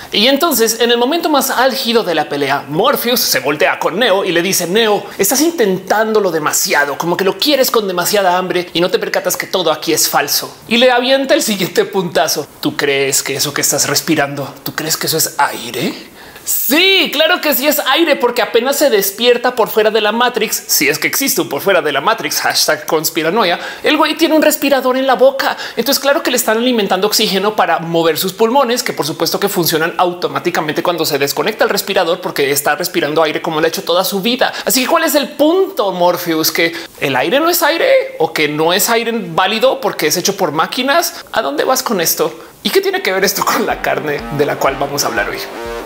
Y entonces, en el momento más álgido de la pelea, Morpheus se voltea con Neo y le dice: Neo, estás intentándolo demasiado, como que lo quieres con demasiada hambre y no te percatas que todo aquí es falso. Y le avienta el siguiente puntazo. ¿Tú crees que eso que estás respirando, tú crees que eso es aire? Sí, claro que sí es aire, porque apenas se despierta por fuera de la Matrix, si es que existe un por fuera de la Matrix, hashtag conspiranoia, el güey tiene un respirador en la boca. Entonces claro que le están alimentando oxígeno para mover sus pulmones, que por supuesto que funcionan automáticamente cuando se desconecta el respirador, porque está respirando aire como lo ha hecho toda su vida. Así que ¿cuál es el punto, Morpheus? ¿Que el aire no es aire o que no es aire válido porque es hecho por máquinas? ¿A dónde vas con esto? ¿Y qué tiene que ver esto con la carne de la cual vamos a hablar hoy?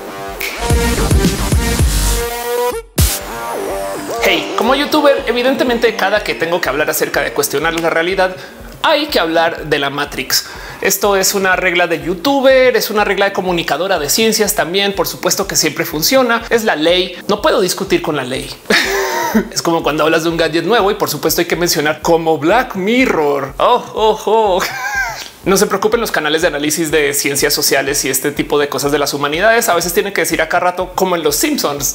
Hey, como youtuber, evidentemente cada que tengo que hablar acerca de cuestionar la realidad, hay que hablar de la Matrix. Esto es una regla de youtuber, es una regla de comunicadora de ciencias también. Por supuesto que siempre funciona. Es la ley. No puedo discutir con la ley. Es como cuando hablas de un gadget nuevo y por supuesto hay que mencionar como Black Mirror. No se preocupen, los canales de análisis de ciencias sociales y este tipo de cosas de las humanidades a veces tienen que decir a cada rato, como en los Simpsons.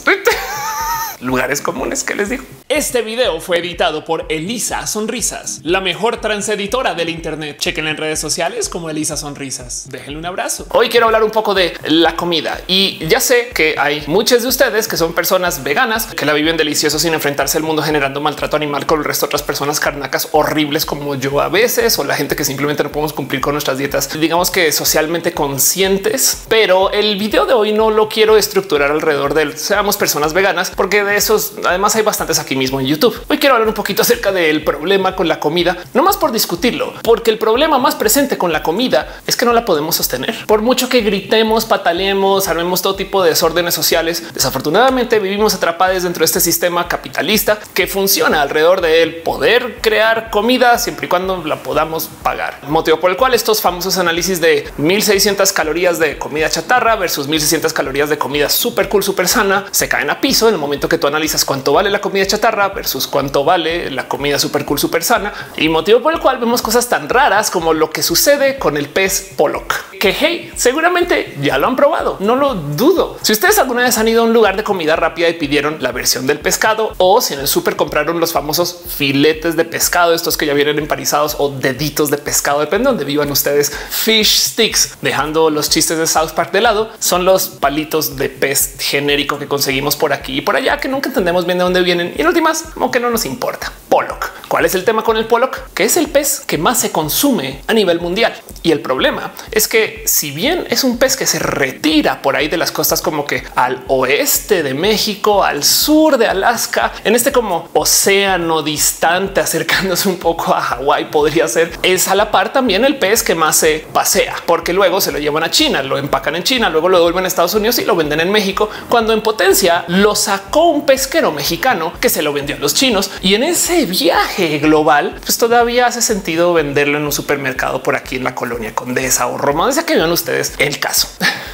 Lugares comunes que les digo. Este video fue editado por Elisa Sonrisas, la mejor transeditora del Internet. Chequen en redes sociales como Elisa Sonrisas. Déjenle un abrazo. Hoy quiero hablar un poco de la comida y ya sé que hay muchos de ustedes que son personas veganas que la viven delicioso sin enfrentarse al mundo generando maltrato animal con el resto de otras personas carnacas horribles como yo a veces, o la gente que simplemente no podemos cumplir con nuestras dietas, digamos que socialmente conscientes. Pero el video de hoy no lo quiero estructurar alrededor del seamos personas veganas, porque de esos además hay bastantes aquí mismo en YouTube. Hoy quiero hablar un poquito acerca del problema con la comida, no más por discutirlo, porque el problema más presente con la comida es que no la podemos sostener. Por mucho que gritemos, pataleemos, armemos todo tipo de desórdenes sociales, desafortunadamente vivimos atrapados dentro de este sistema capitalista que funciona alrededor de el poder crear comida siempre y cuando la podamos pagar. Motivo por el cual estos famosos análisis de 1600 calorías de comida chatarra versus 1600 calorías de comida súper cool, súper sana se caen a piso en el momento que tú analizas cuánto vale la comida chatarra versus cuánto vale la comida súper cool, súper sana, y motivo por el cual vemos cosas tan raras como lo que sucede con el pez pollock, que hey, seguramente ya lo han probado, no lo dudo. Si ustedes alguna vez han ido a un lugar de comida rápida y pidieron la versión del pescado, o si en el súper compraron los famosos filetes de pescado, estos que ya vienen empanizados, o deditos de pescado, depende de donde vivan ustedes, fish sticks, dejando los chistes de South Park de lado, son los palitos de pez genérico que conseguimos por aquí y por allá, que nunca entendemos bien de dónde vienen y en últimas como que no nos importa. Pollock. ¿Cuál es el tema con el pollock? Que es el pez que más se consume a nivel mundial. Y el problema es que si bien es un pez que se retira por ahí de las costas como que al oeste de México, al sur de Alaska, en este como océano distante acercándose un poco a Hawái, podría ser, es a la par también el pez que más se pasea, porque luego se lo llevan a China, lo empacan en China, luego lo devuelven a Estados Unidos y lo venden en México, cuando en potencia lo sacó un pesquero mexicano que se lo vendió a los chinos. Y en ese viaje global, pues todavía hace sentido venderlo en un supermercado por aquí en la colonia Condesa o Roma, desde que vean ustedes el caso.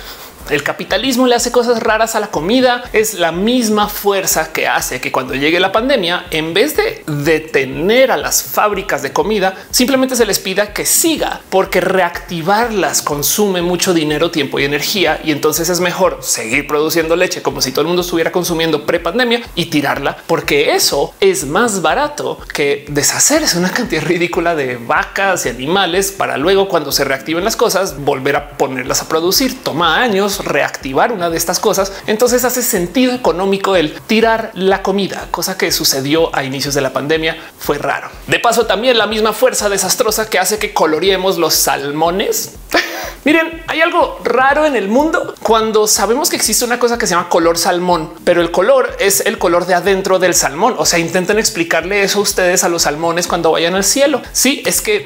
El capitalismo le hace cosas raras a la comida. Es la misma fuerza que hace que cuando llegue la pandemia, en vez de detener a las fábricas de comida, simplemente se les pida que siga, porque reactivarlas consume mucho dinero, tiempo y energía. Y entonces es mejor seguir produciendo leche como si todo el mundo estuviera consumiendo pre-pandemia y tirarla, porque eso es más barato que deshacerse una cantidad ridícula de vacas y animales para luego, cuando se reactiven las cosas, volver a ponerlas a producir. Toma años reactivar una de estas cosas. Entonces hace sentido económico el tirar la comida, cosa que sucedió a inicios de la pandemia. Fue raro. De paso, también la misma fuerza desastrosa que hace que coloreemos los salmones. Miren, hay algo raro en el mundo cuando sabemos que existe una cosa que se llama color salmón, pero el color es el color de adentro del salmón. O sea, intenten explicarle eso a ustedes a los salmones cuando vayan al cielo. Sí, es que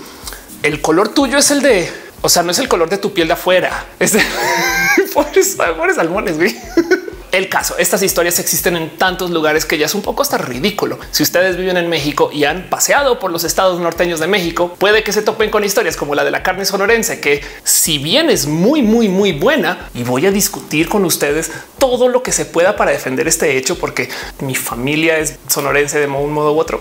el color tuyo es el de, o sea, no es el color de tu piel de afuera. Es de pobres salmones, güey. El caso, estas historias existen en tantos lugares que ya es un poco hasta ridículo. Si ustedes viven en México y han paseado por los estados norteños de México, puede que se topen con historias como la de la carne sonorense, que si bien es muy buena, y voy a discutir con ustedes todo lo que se pueda para defender este hecho, porque mi familia es sonorense de un modo u otro.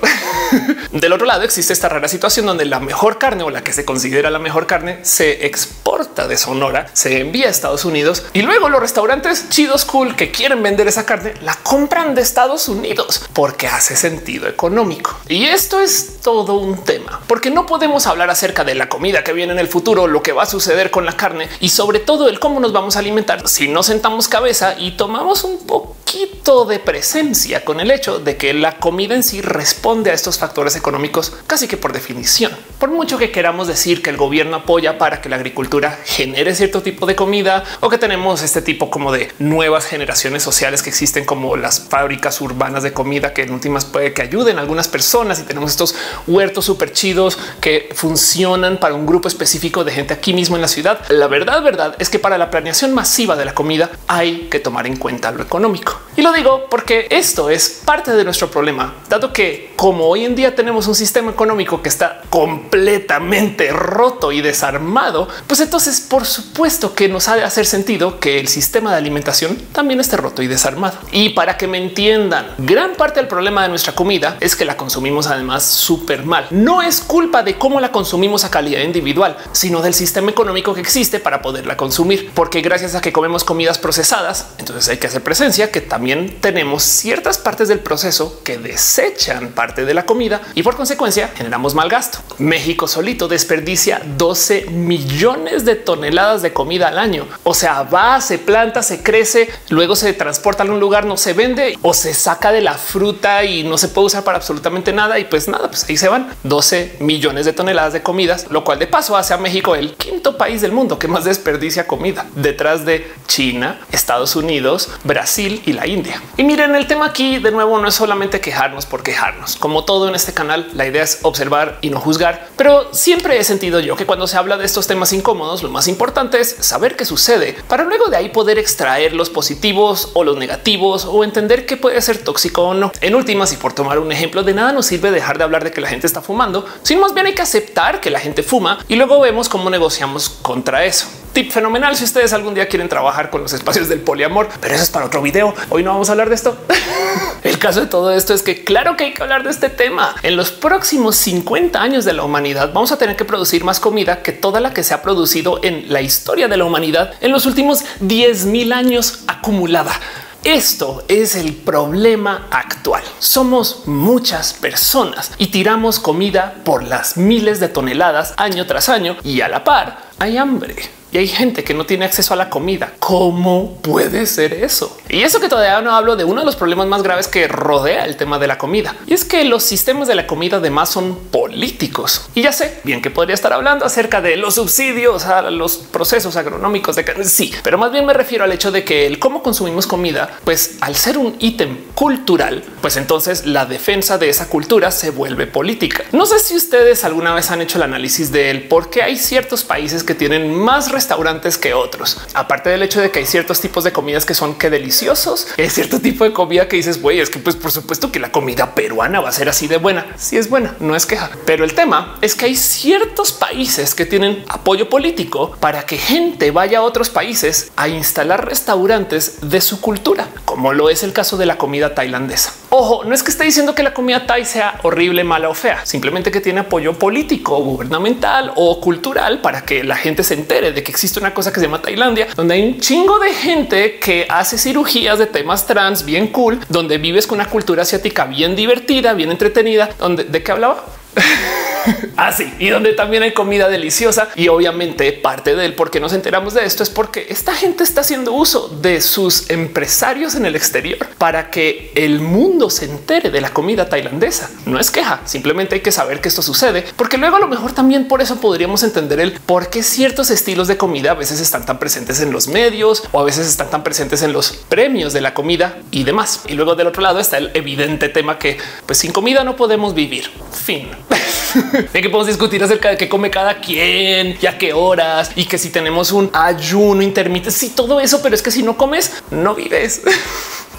Del otro lado existe esta rara situación donde la mejor carne o la que se considera la mejor carne se exporta de Sonora, se envía a Estados Unidos y luego los restaurantes chidos cool que quieren vender esa carne la compran de Estados Unidos porque hace sentido económico. Y esto es todo un tema, porque no podemos hablar acerca de la comida que viene en el futuro, lo que va a suceder con la carne y sobre todo el cómo nos vamos a alimentar si no sentamos cabeza y tomamos un poquito de presencia con el hecho de que la comida en sí responde a estos factores económicos casi que por definición. Por mucho que queramos decir que el gobierno apoya para que la agricultura genere cierto tipo de comida o que tenemos este tipo como de nuevas generaciones sociales que existen como las fábricas urbanas de comida que en últimas puede que ayuden a algunas personas y tenemos estos huertos súper chidos que funcionan para un grupo específico de gente aquí mismo en la ciudad. La verdad es que para la planeación masiva de la comida hay que tomar en cuenta lo económico. Y lo digo porque esto es parte de nuestro problema, dado que como hoy en día tenemos un sistema económico que está completamente roto y desarmado, pues entonces por supuesto que nos ha de hacer sentido que el sistema de alimentación también esté roto y desarmado. Y para que me entiendan, gran parte del problema de nuestra comida es que la consumimos además súper mal. No es culpa de cómo la consumimos a calidad individual, sino del sistema económico que existe para poderla consumir, porque gracias a que comemos comidas procesadas, entonces hay que hacer presencia que también tenemos ciertas partes del proceso que desechan parte de la comida y por consecuencia generamos mal gasto. México solito desperdicia 12 millones de toneladas de comida al año. O sea, va, se planta, se crece, luego se transporta a un lugar, no se vende o se saca de la fruta y no se puede usar para absolutamente nada. Y pues nada, pues ahí se van 12 millones de toneladas de comidas, lo cual de paso hace a México el quinto país del mundo que más desperdicia comida, detrás de China, Estados Unidos, Brasil y la India. Y miren, el tema aquí de nuevo no es solamente quejarnos por quejarnos. Como todo en este canal, la idea es observar y no juzgar, pero siempre he sentido yo que cuando se habla de estos temas incómodos, lo más importante es saber qué sucede para luego de ahí poder extraer los positivos o los negativos o entender qué puede ser tóxico o no. En últimas, y por tomar un ejemplo, de nada nos sirve dejar de hablar de que la gente está fumando, sino más bien hay que aceptar que la gente fuma y luego vemos cómo negociamos contra eso. Tip fenomenal si ustedes algún día quieren trabajar con los espacios del poliamor, pero eso es para otro video. Hoy no vamos a hablar de esto. El caso de todo esto es que claro que hay que hablar de este tema. En los próximos 50 años de la humanidad vamos a tener que producir más comida que toda la que se ha producido en la historia de la humanidad en los últimos 10,000 años acumulada. Esto es el problema actual. Somos muchas personas y tiramos comida por las miles de toneladas año tras año y a la par hay hambre. Y hay gente que no tiene acceso a la comida. ¿Cómo puede ser eso? Y eso que todavía no hablo de uno de los problemas más graves que rodea el tema de la comida. Y es que los sistemas de la comida además son políticos. Y ya sé bien que podría estar hablando acerca de los subsidios a los procesos agronómicos de carne. Sí, pero más bien me refiero al hecho de que el cómo consumimos comida, pues al ser un ítem cultural, pues entonces la defensa de esa cultura se vuelve política. No sé si ustedes alguna vez han hecho el análisis de él, porque hay ciertos países que tienen más restaurantes que otros. Aparte del hecho de que hay ciertos tipos de comidas que son que deliciosos, es cierto tipo de comida que dices, güey, es que pues por supuesto que la comida peruana va a ser así de buena. Sí es buena, no es queja. Pero el tema es que hay ciertos países que tienen apoyo político para que gente vaya a otros países a instalar restaurantes de su cultura, como lo es el caso de la comida tailandesa. Ojo, no es que esté diciendo que la comida thai sea horrible, mala o fea, simplemente que tiene apoyo político, gubernamental o cultural para que la gente se entere de que existe una cosa que se llama Tailandia, donde hay un chingo de gente que hace cirugías de temas trans bien cool, donde vives con una cultura asiática bien divertida, bien entretenida, donde de qué hablaba. Así y donde también hay comida deliciosa. Y obviamente parte del por qué nos enteramos de esto es porque esta gente está haciendo uso de sus empresarios en el exterior para que el mundo se entere de la comida tailandesa. No es queja, simplemente hay que saber que esto sucede, porque luego a lo mejor también por eso podríamos entender el por qué ciertos estilos de comida a veces están tan presentes en los medios o a veces están tan presentes en los premios de la comida y demás. Y luego del otro lado está el evidente tema que pues sin comida no podemos vivir. Fin. De que podemos discutir acerca de qué come cada quien y a qué horas y que si tenemos un ayuno intermitente, sí, todo eso, pero es que si no comes, no vives.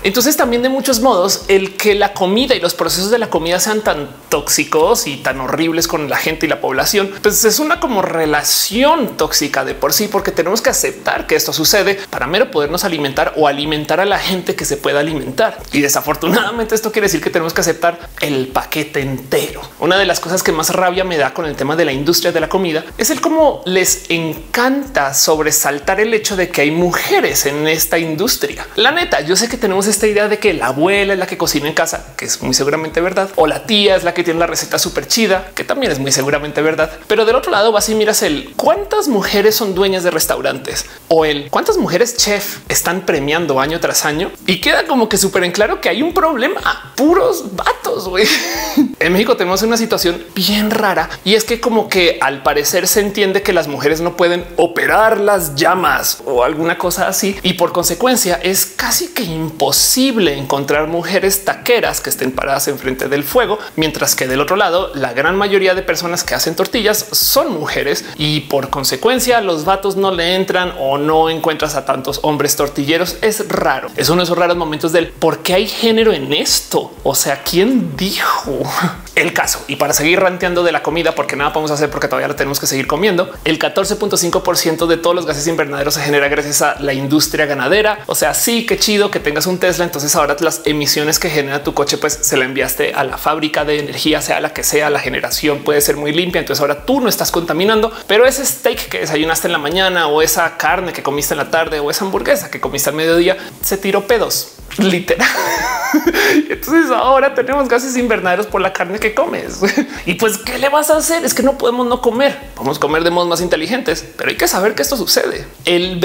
Entonces también de muchos modos el que la comida y los procesos de la comida sean tan tóxicos y tan horribles con la gente y la población, pues es una como relación tóxica de por sí, porque tenemos que aceptar que esto sucede para mero podernos alimentar o alimentar a la gente que se pueda alimentar. Y desafortunadamente esto quiere decir que tenemos que aceptar el paquete entero. Una de las cosas que más rabia me da con el tema de la industria de la comida es el cómo les encanta sobresaltar el hecho de que hay mujeres en esta industria. La neta, yo sé que tenemos esta idea de que la abuela es la que cocina en casa, que es muy seguramente verdad, o la tía es la que tiene la receta súper chida, que también es muy seguramente verdad. Pero del otro lado vas y miras el cuántas mujeres son dueñas de restaurantes o el cuántas mujeres chef están premiando año tras año, y queda como que súper en claro que hay un problema. Puros vatos, güey. En México tenemos una situación bien rara, y es que como que al parecer se entiende que las mujeres no pueden operar las llamas o alguna cosa así, y por consecuencia es casi que imposible encontrar mujeres taqueras que estén paradas enfrente del fuego, mientras que del otro lado la gran mayoría de personas que hacen tortillas son mujeres, y por consecuencia los vatos no le entran o no encuentras a tantos hombres tortilleros. Es raro. Es uno de esos raros momentos del por qué hay género en esto. O sea, ¿quién dijo? El caso, y para seguir ranteando de la comida, porque nada podemos hacer porque todavía la tenemos que seguir comiendo, el 14.5% de todos los gases invernaderos se genera gracias a la industria ganadera. O sea, sí, qué chido que tengas un Tesla. Entonces ahora las emisiones que genera tu coche, pues se la enviaste a la fábrica de energía, sea la que sea. La generación puede ser muy limpia. Entonces ahora tú no estás contaminando, pero ese steak que desayunaste en la mañana, o esa carne que comiste en la tarde, o esa hamburguesa que comiste al mediodía, se tiró pedos. Literal. Entonces ahora tenemos gases invernaderos por la carne que comes. Y pues, ¿qué le vas a hacer? Es que no podemos no comer. Podemos comer de modos más inteligentes, pero hay que saber que esto sucede. El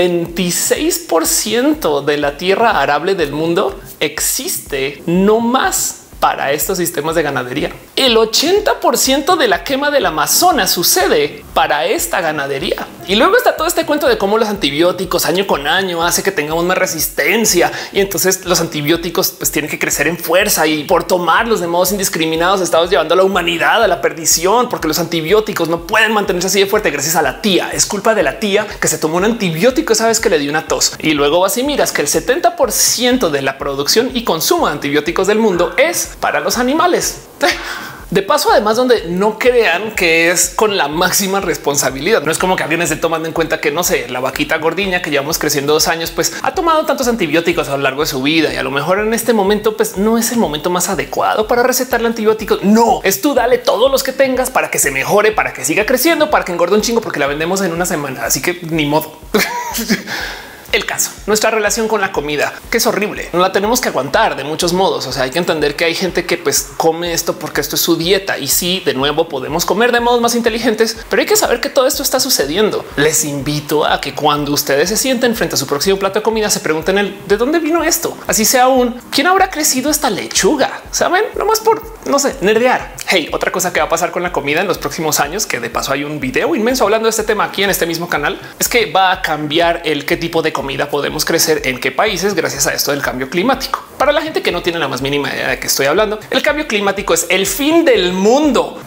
26% de la tierra arable del mundo existe no más para estos sistemas de ganadería. El 80% de la quema del Amazonas sucede para esta ganadería. Y luego está todo este cuento de cómo los antibióticos año con año hace que tengamos más resistencia, y entonces los antibióticos pues tienen que crecer en fuerza, y por tomarlos de modos indiscriminados estamos llevando a la humanidad a la perdición, porque los antibióticos no pueden mantenerse así de fuerte gracias a la tía. Es culpa de la tía que se tomó un antibiótico esa vez que le dio una tos. Y luego vas y miras que el 70% de la producción y consumo de antibióticos del mundo es para los animales. De paso, además, donde no crean que es con la máxima responsabilidad. No es como que alguien esté tomando en cuenta que, no sé, la vaquita gordiña que llevamos creciendo 2 años, pues ha tomado tantos antibióticos a lo largo de su vida, y a lo mejor en este momento pues no es el momento más adecuado para recetarle antibióticos. No, es tú dale todos los que tengas para que se mejore, para que siga creciendo, para que engorde un chingo, porque la vendemos en una semana. Así que ni modo. El caso, nuestra relación con la comida, que es horrible, no la tenemos que aguantar de muchos modos. O sea, hay que entender que hay gente que pues come esto porque esto es su dieta, y sí, de nuevo podemos comer de modos más inteligentes, pero hay que saber que todo esto está sucediendo. Les invito a que cuando ustedes se sienten frente a su próximo plato de comida, se pregunten de dónde vino esto. Así sea quién habrá crecido esta lechuga, saben, nomás por no sé, nerdear. Hey, otra cosa que va a pasar con la comida en los próximos años, que de paso hay un video inmenso hablando de este tema aquí en este mismo canal, es que va a cambiar el qué tipo de comida podemos crecer en qué países gracias a esto del cambio climático. Para la gente que no tiene la más mínima idea de qué estoy hablando, el cambio climático es el fin del mundo.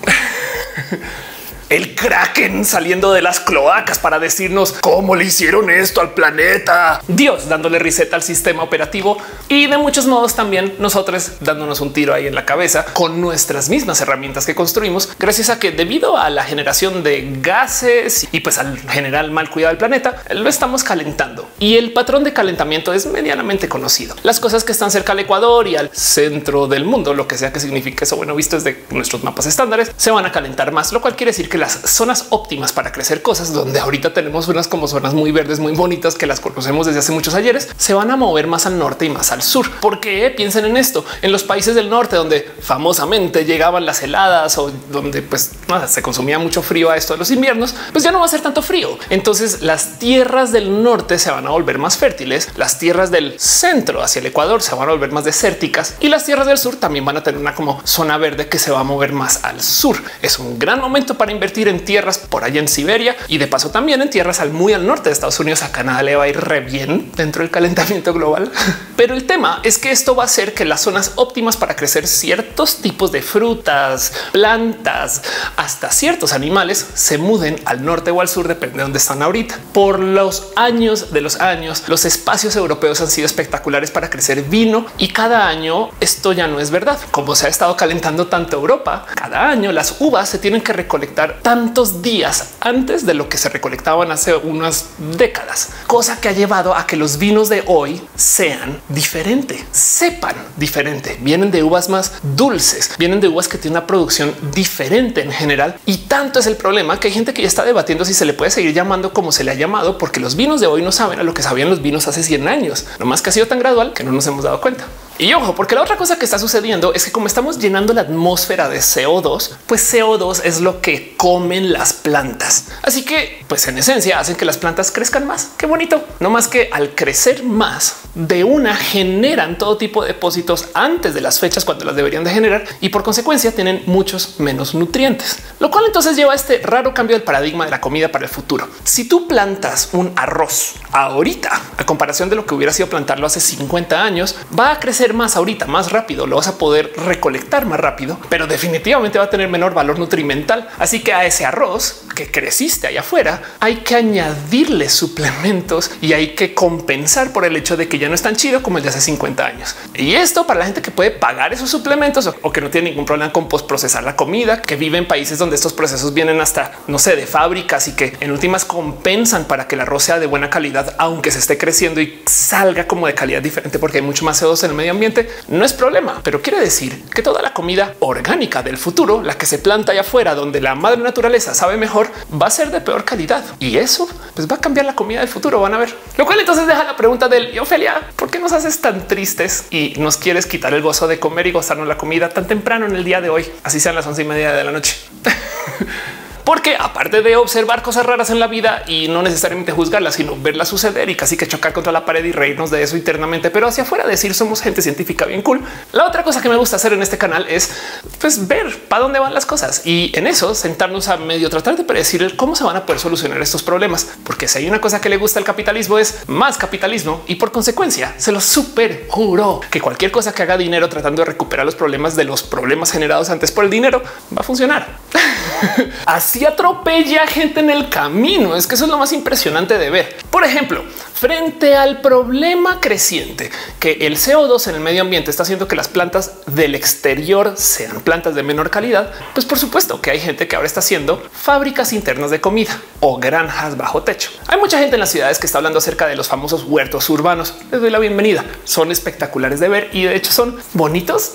El Kraken saliendo de las cloacas para decirnos cómo le hicieron esto al planeta. Dios dándole reset al sistema operativo, y de muchos modos también nosotros dándonos un tiro ahí en la cabeza con nuestras mismas herramientas que construimos, gracias a que debido a la generación de gases y pues al general mal cuidado del planeta, lo estamos calentando, y el patrón de calentamiento es medianamente conocido. Las cosas que están cerca al Ecuador y al centro del mundo, lo que sea que signifique eso, bueno, visto desde nuestros mapas estándares, se van a calentar más, lo cual quiere decir que las zonas óptimas para crecer cosas, donde ahorita tenemos unas como zonas muy verdes, muy bonitas, que las conocemos desde hace muchos ayeres, se van a mover más al norte y más al sur. Porque piensen en esto: en los países del norte, donde famosamente llegaban las heladas, o donde pues se consumía mucho frío a esto de los inviernos, pues ya no va a ser tanto frío. Entonces las tierras del norte se van a volver más fértiles, las tierras del centro hacia el Ecuador se van a volver más desérticas, y las tierras del sur también van a tener una como zona verde que se va a mover más al sur. Es un gran momento para invertir invertir en tierras por allá en Siberia y de paso también en tierras muy al norte de Estados Unidos. A Canadá le va a ir re bien dentro del calentamiento global. Pero el tema es que esto va a hacer que las zonas óptimas para crecer ciertos tipos de frutas, plantas, hasta ciertos animales se muden al norte o al sur, depende de dónde están ahorita. Por los años de los años, los espacios europeos han sido espectaculares para crecer vino y cada año esto ya no es verdad. Como se ha estado calentando tanto Europa, cada año las uvas se tienen que recolectar tantos días antes de lo que se recolectaban hace unas décadas, cosa que ha llevado a que los vinos de hoy sean diferentes, sepan diferente, vienen de uvas más dulces, vienen de uvas que tienen una producción diferente en general. Y tanto es el problema que hay gente que ya está debatiendo si se le puede seguir llamando como se le ha llamado, porque los vinos de hoy no saben a lo que sabían los vinos hace 100 años, no más que ha sido tan gradual que no nos hemos dado cuenta. Y ojo, porque la otra cosa que está sucediendo es que como estamos llenando la atmósfera de CO2, pues CO2 es lo que comen las plantas. Así que, pues en esencia hacen que las plantas crezcan más. Qué bonito. No más que al crecer más de una generan todo tipo de depósitos antes de las fechas cuando las deberían de generar y por consecuencia tienen muchos menos nutrientes, lo cual entonces lleva a este raro cambio del paradigma de la comida para el futuro. Si tú plantas un arroz ahorita, a comparación de lo que hubiera sido plantarlo hace 50 años, va a crecer más ahorita, más rápido, lo vas a poder recolectar más rápido, pero definitivamente va a tener menor valor nutrimental. Así que a ese arroz que creciste allá afuera hay que añadirle suplementos y hay que compensar por el hecho de que ya no es tan chido como el de hace 50 años. Y esto para la gente que puede pagar esos suplementos o que no tiene ningún problema con postprocesar la comida, que vive en países donde estos procesos vienen hasta, no sé, de fábricas y que en últimas compensan para que el arroz sea de buena calidad, aunque se esté creciendo y salga como de calidad diferente porque hay mucho más CO2 en el medio ambiente. No es problema, pero quiere decir que toda la comida orgánica del futuro, la que se planta allá afuera, donde la madre naturaleza sabe mejor, va a ser de peor calidad y eso pues va a cambiar la comida del futuro. Van a ver, lo cual entonces deja la pregunta del Ofelia, ¿por qué nos haces tan tristes y nos quieres quitar el gozo de comer y gozarnos la comida tan temprano en el día de hoy? Así sean las 11:30 de la noche. Porque aparte de observar cosas raras en la vida y no necesariamente juzgarlas, sino verlas suceder y casi que chocar contra la pared y reírnos de eso internamente, pero hacia afuera decir somos gente científica bien cool. La otra cosa que me gusta hacer en este canal es pues ver para dónde van las cosas y en eso sentarnos a medio tratar de predecir cómo se van a poder solucionar estos problemas. Porque si hay una cosa que le gusta al capitalismo es más capitalismo y por consecuencia se lo super juro que cualquier cosa que haga dinero tratando de recuperar los problemas de los problemas generados antes por el dinero va a funcionar. Así atropella gente en el camino. Es que eso es lo más impresionante de ver. Por ejemplo, frente al problema creciente que el CO2 en el medio ambiente está haciendo que las plantas del exterior sean plantas de menor calidad, pues por supuesto que hay gente que ahora está haciendo fábricas internas de comida o granjas bajo techo. Hay mucha gente en las ciudades que está hablando acerca de los famosos huertos urbanos. Les doy la bienvenida. Son espectaculares de ver y de hecho son bonitos.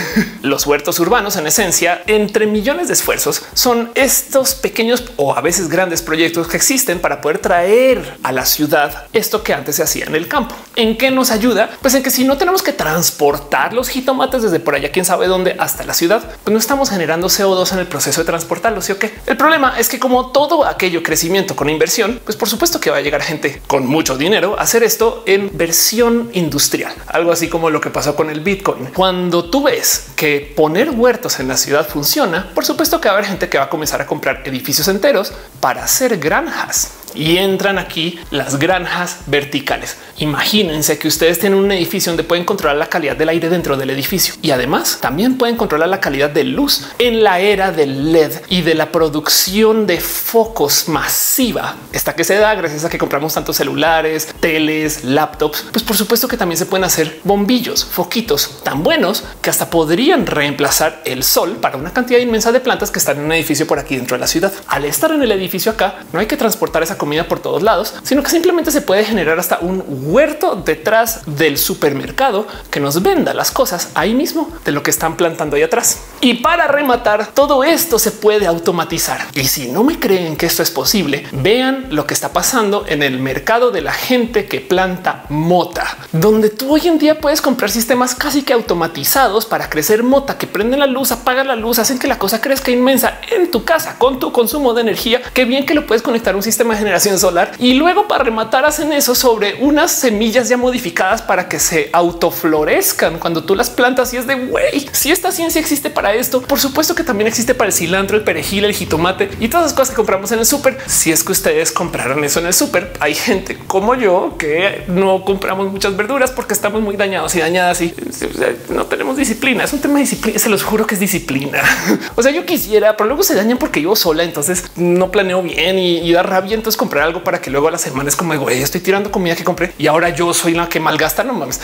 Los huertos urbanos en esencia, entre millones de esfuerzos, son estos pequeños o a veces grandes proyectos que existen para poder traer a la ciudad esto que antes se hacía en el campo. ¿En qué nos ayuda? Pues en que si no tenemos que transportar los jitomates desde por allá, quién sabe dónde, hasta la ciudad, pues no estamos generando CO2 en el proceso de transportarlos. ¿Sí o qué? El problema es que como todo aquello crecimiento con inversión, pues por supuesto que va a llegar gente con mucho dinero a hacer esto en versión industrial, algo así como lo que pasó con el Bitcoin. Cuando tú ves que poner huertos en la ciudad funciona, por supuesto que va a haber gente que va a comenzar a comprar edificios enteros para hacer granjas. Y entran aquí las granjas verticales. Imagínense que ustedes tienen un edificio donde pueden controlar la calidad del aire dentro del edificio y además también pueden controlar la calidad de luz en la era del LED y de la producción de focos masiva. Esta que se da gracias a que compramos tantos celulares, teles, laptops. Pues por supuesto que también se pueden hacer bombillos, foquitos tan buenos que hasta podrían reemplazar el sol para una cantidad inmensa de plantas que están en un edificio por aquí dentro de la ciudad. Al estar en el edificio acá, no hay que transportar esa comida por todos lados, sino que simplemente se puede generar hasta un huerto detrás del supermercado que nos venda las cosas ahí mismo de lo que están plantando ahí atrás. Y para rematar, todo esto se puede automatizar. Y si no me creen que esto es posible, vean lo que está pasando en el mercado de la gente que planta mota, donde tú hoy en día puedes comprar sistemas casi que automatizados para crecer mota que prenden la luz, apagan la luz, hacen que la cosa crezca inmensa en tu casa con tu consumo de energía. Qué bien que lo puedes conectar a un sistema de generación solar y luego para rematar hacen eso sobre unas semillas ya modificadas para que se autoflorezcan cuando tú las plantas. Y es de güey, si esta ciencia existe para esto, por supuesto que también existe para el cilantro, el perejil, el jitomate y todas las cosas que compramos en el súper. Si es que ustedes compraron eso en el súper, hay gente como yo que no compramos muchas verduras porque estamos muy dañados y dañadas y no tenemos disciplina. Es un tema de disciplina. Se los juro que es disciplina. O sea, yo quisiera, pero luego se dañan porque vivo sola. Entonces no planeo bien y da rabia. Entonces comprar algo para que luego a la semana es como güey, estoy tirando comida que compré y ahora yo soy la que malgasta. No mames.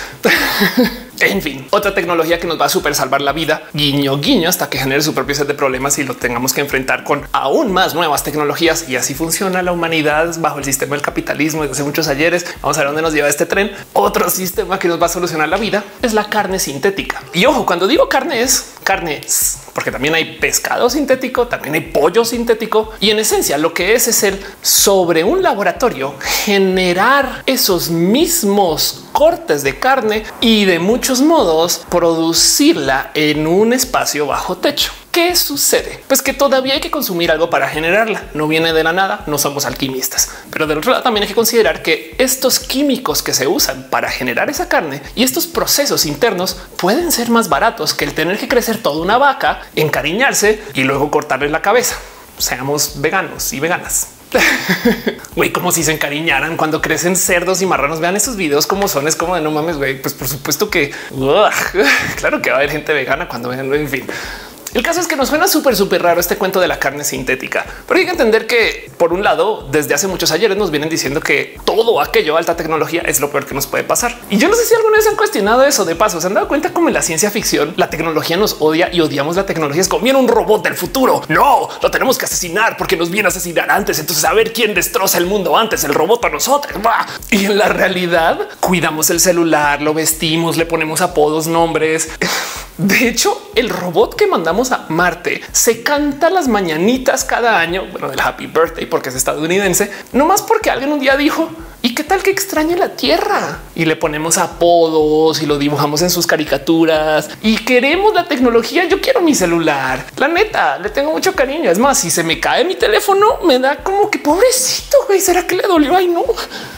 En fin, otra tecnología que nos va a súper salvar la vida, guiño, guiño, hasta que genere su propio set de problemas y lo tengamos que enfrentar con aún más nuevas tecnologías. Y así funciona la humanidad bajo el sistema del capitalismo desde hace muchos ayeres. Vamos a ver dónde nos lleva este tren. Otro sistema que nos va a solucionar la vida es la carne sintética. Y ojo, cuando digo carne es carnes, porque también hay pescado sintético, también hay pollo sintético. Y en esencia lo que es el sobre un laboratorio generar esos mismos cortes de carne y de muchos modos producirla en un espacio bajo techo. ¿Qué sucede? Pues que todavía hay que consumir algo para generarla. No viene de la nada, no somos alquimistas. Pero del otro lado también hay que considerar que estos químicos que se usan para generar esa carne y estos procesos internos pueden ser más baratos que el tener que crecer toda una vaca, encariñarse y luego cortarle la cabeza. Seamos veganos y veganas. Güey, como si se encariñaran cuando crecen cerdos y marranos. Vean estos videos como son. Es como de no mames, güey. Pues por supuesto que claro que va a haber gente vegana cuando vean. En fin, el caso es que nos suena súper raro este cuento de la carne sintética, pero hay que entender que por un lado, desde hace muchos ayeres nos vienen diciendo que todo aquello alta tecnología es lo peor que nos puede pasar. Y yo no sé si alguna vez han cuestionado eso. De paso, se han dado cuenta como en la ciencia ficción la tecnología nos odia y odiamos la tecnología. Es como viene un robot del futuro. No lo tenemos que asesinar porque nos viene a asesinar antes. Entonces a ver quién destroza el mundo antes, el robot o nosotros. Y en la realidad cuidamos el celular, lo vestimos, le ponemos apodos, nombres. De hecho, el robot que mandamos a Marte se canta las mañanitas cada año. Bueno, el Happy Birthday porque es estadounidense, no más porque alguien un día dijo y qué tal que extrañe la Tierra y le ponemos apodos y lo dibujamos en sus caricaturas y queremos la tecnología. Yo quiero mi celular. La neta, le tengo mucho cariño. Es más, si se me cae mi teléfono, me da como que pobrecito. Güey, será que le dolió? Ay, no.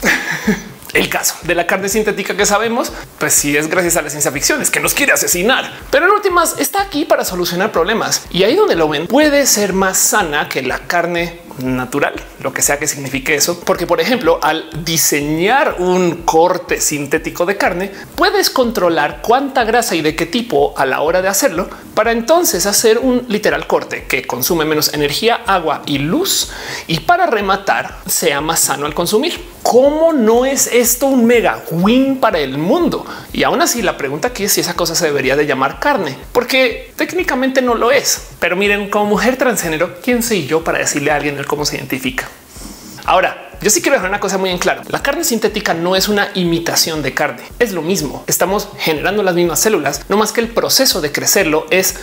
El caso de la carne sintética que sabemos, pues sí es gracias a la ciencia ficción, es que nos quiere asesinar, pero en últimas está aquí para solucionar problemas. Y ahí donde lo ven puede ser más sana que la carne natural, lo que sea que signifique eso, porque por ejemplo, al diseñar un corte sintético de carne, puedes controlar cuánta grasa y de qué tipo a la hora de hacerlo, para entonces hacer un literal corte que consume menos energía, agua y luz, y para rematar sea más sano al consumir. ¿Cómo no es esto un mega win para el mundo? Y aún así la pregunta aquí es si esa cosa se debería de llamar carne, porque técnicamente no lo es. Pero miren, como mujer transgénero, ¿quién soy yo para decirle a alguien cómo se identifica? Ahora, yo sí quiero dejar una cosa muy en claro. La carne sintética no es una imitación de carne. Es lo mismo. Estamos generando las mismas células, no más que el proceso de crecerlo es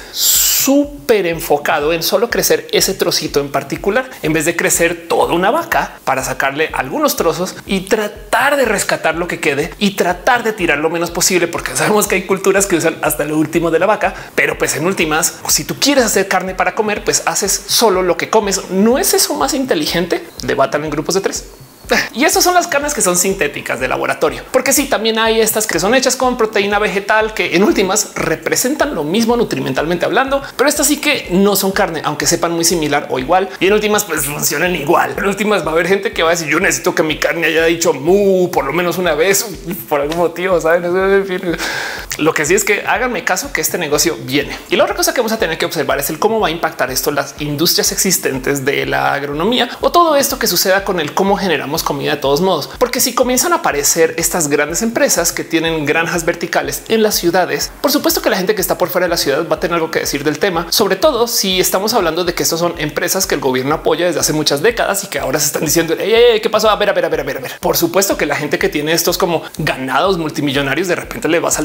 súper enfocado en solo crecer ese trocito en particular, en vez de crecer toda una vaca para sacarle algunos trozos y tratar de rescatar lo que quede y tratar de tirar lo menos posible, porque sabemos que hay culturas que usan hasta lo último de la vaca. Pero pues en últimas, si tú quieres hacer carne para comer, pues haces solo lo que comes. ¿No es eso más inteligente? Debatan en grupos de 3. Y esas son las carnes que son sintéticas de laboratorio, porque sí, también hay estas que son hechas con proteína vegetal que en últimas representan lo mismo nutrimentalmente hablando, pero estas sí que no son carne, aunque sepan muy similar o igual. Y en últimas pues funcionan igual. En últimas va a haber gente que va a decir yo necesito que mi carne haya dicho mu por lo menos una vez por algún motivo, ¿saben? En fin, lo que sí es que háganme caso que este negocio viene. Y la otra cosa que vamos a tener que observar es el cómo va a impactar esto las industrias existentes de la agronomía o todo esto que suceda con el cómo generamos comida de todos modos, porque si comienzan a aparecer estas grandes empresas que tienen granjas verticales en las ciudades, por supuesto que la gente que está por fuera de la ciudad va a tener algo que decir del tema, sobre todo si estamos hablando de que estos son empresas que el gobierno apoya desde hace muchas décadas y que ahora se están diciendo ¿qué pasó? A ver. Por supuesto que la gente que tiene estos como ganados multimillonarios de repente le va a saltar que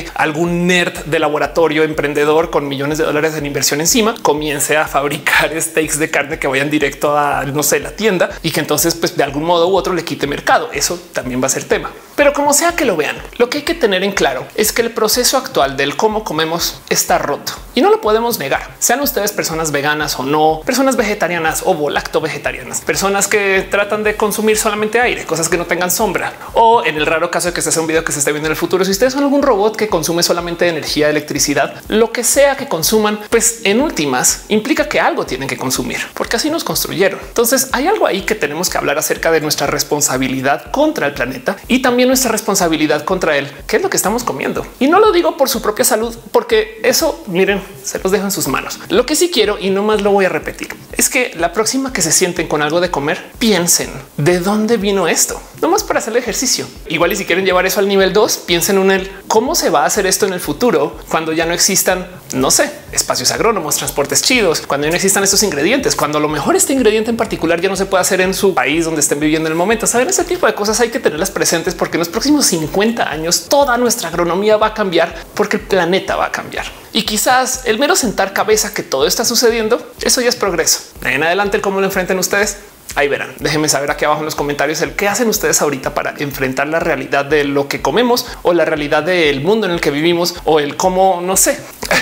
algún nerd de laboratorio emprendedor con millones de dólares en inversión encima comience a fabricar steaks de carne que vayan directo a, no sé, la tienda y que entonces pues de algún modo u otro le quite mercado. Eso también va a ser tema. Pero como sea que lo vean, lo que hay que tener en claro es que el proceso actual del cómo comemos está roto y no lo podemos negar. Sean ustedes personas veganas o no, personas vegetarianas o volacto vegetarianas, personas que tratan de consumir solamente aire, cosas que no tengan sombra, o en el raro caso de que este sea un video que se esté viendo en el futuro, si ustedes son algún robot que consume solamente energía, electricidad, lo que sea que consuman, pues en últimas implica que algo tienen que consumir, porque así nos construyeron. Entonces hay algo ahí que tenemos que hablar acerca de nuestra responsabilidad contra el planeta y también nuestra responsabilidad contra él. ¿Qué es lo que estamos comiendo? Y no lo digo por su propia salud, porque eso, miren, se los dejo en sus manos. Lo que sí quiero, y no más lo voy a repetir, es que la próxima que se sienten con algo de comer, piensen de dónde vino esto, nomás para hacer el ejercicio. Igual y si quieren llevar eso al nivel 2, piensen en el cómo se va a hacer esto en el futuro cuando ya no existan, no sé, espacios agrónomos, transportes chidos, cuando ya no existan estos ingredientes, cuando a lo mejor este ingrediente en particular ya no se puede hacer en su país donde estén viviendo en el momento. Saben, ese tipo de cosas hay que tenerlas presentes porque en los próximos 50 años toda nuestra agronomía va a cambiar porque el planeta va a cambiar. Y quizás el mero sentar cabeza que todo está sucediendo, eso ya es progreso. En adelante, el cómo lo enfrenten ustedes, ahí verán. Déjenme saber aquí abajo en los comentarios el qué hacen ustedes ahorita para enfrentar la realidad de lo que comemos o la realidad del mundo en el que vivimos o el cómo, no sé.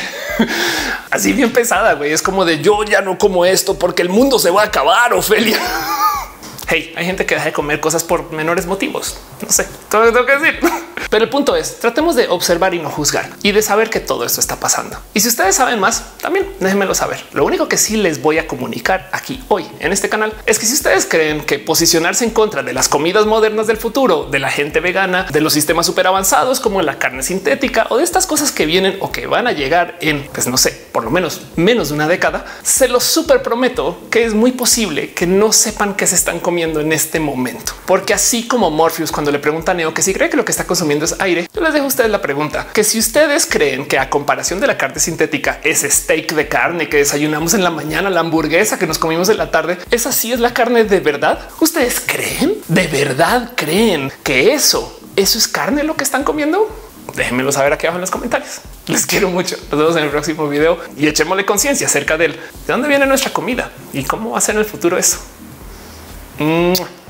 Así bien pesada, güey. Es como de yo ya no como esto porque el mundo se va a acabar, Ofelia. Hey, hay gente que deja de comer cosas por menores motivos. No sé, todo lo que tengo que decir. Pero el punto es, tratemos de observar y no juzgar y de saber que todo esto está pasando. Y si ustedes saben más, también déjenmelo saber. Lo único que sí les voy a comunicar aquí hoy en este canal es que si ustedes creen que posicionarse en contra de las comidas modernas del futuro, de la gente vegana, de los sistemas súper avanzados como la carne sintética o de estas cosas que vienen o que van a llegar en, pues no sé, por lo menos de una década, se los súper prometo que es muy posible que no sepan qué se están comiendo en este momento. Porque así como Morpheus cuando le pregunta a Neo que si cree que lo que está consumiendo es aire, yo les dejo a ustedes la pregunta que si ustedes creen que a comparación de la carne sintética, ese steak de carne que desayunamos en la mañana, la hamburguesa que nos comimos en la tarde, esa sí es la carne de verdad. ¿Ustedes creen? ¿De verdad creen que eso es carne lo que están comiendo? Déjenmelo saber aquí abajo en los comentarios. Les quiero mucho. Nos vemos en el próximo video y echémosle conciencia acerca de dónde viene nuestra comida y cómo va a ser en el futuro eso.